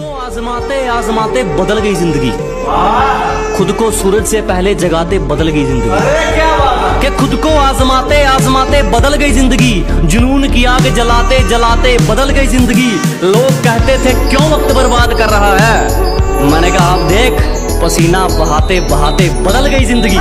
को आजमाते आजमाते बदल गई जिंदगी। खुद को सूरज से पहले जगाते बदल गई जिंदगी। कि खुद को आजमाते आजमाते बदल गई जिंदगी। जुनून की आग जलाते जलाते बदल गई जिंदगी। लोग कहते थे क्यों वक्त बर्बाद कर रहा है। मैंने कहा आप देख, पसीना बहाते बहाते बदल गई जिंदगी।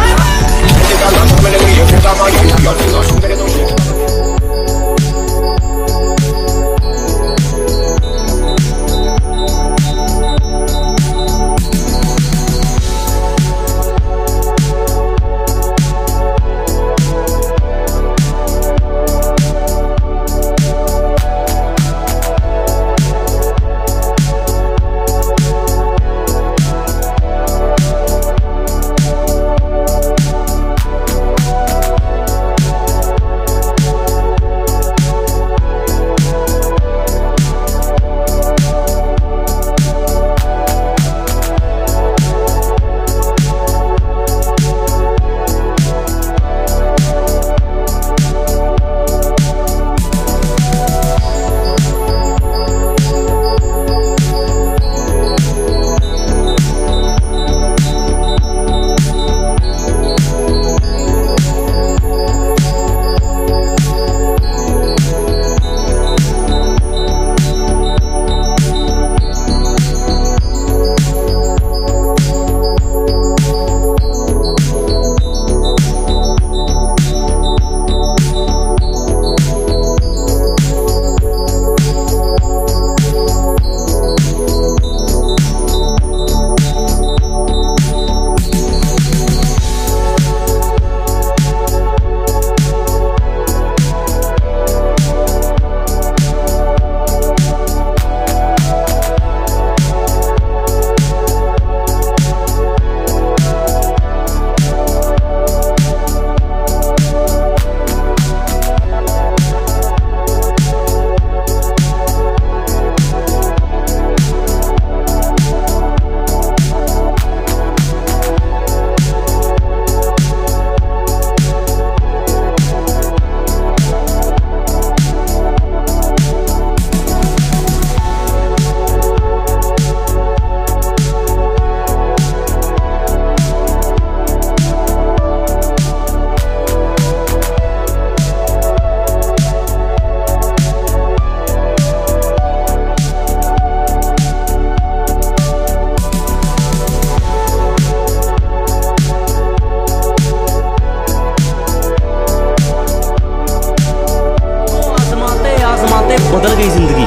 बदल गई जिंदगी।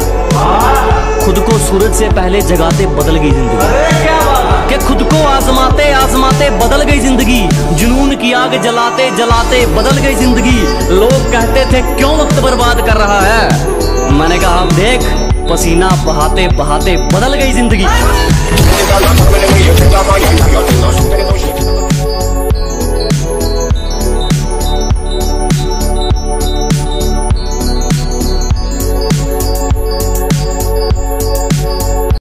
खुद को सूरज से पहले जगाते बदल गई जिंदगी। कि खुद को आजमाते आजमाते बदल गई जिंदगी। जुनून की आग जलाते जलाते बदल गई जिंदगी। लोग कहते थे क्यों वक्त बर्बाद कर रहा है। मैंने कहा आप देख, पसीना बहाते बहाते बदल गई जिंदगी।